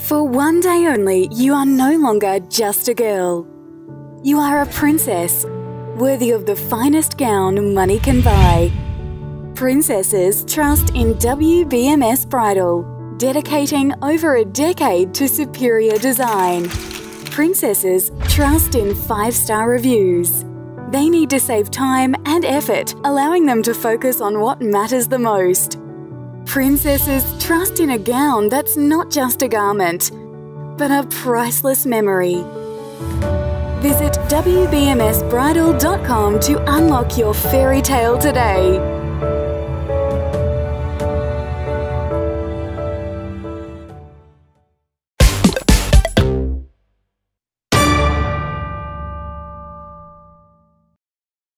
For one day only, you are no longer just a girl. You are a princess, worthy of the finest gown money can buy. Princesses trust in WBMS Bridal, dedicating over a decade to superior design. Princesses trust in 5-star reviews. They need to save time and effort, allowing them to focus on what matters the most. Princesses trust in a gown that's not just a garment, but a priceless memory. Visit WBMSBridal.com to unlock your fairy tale today.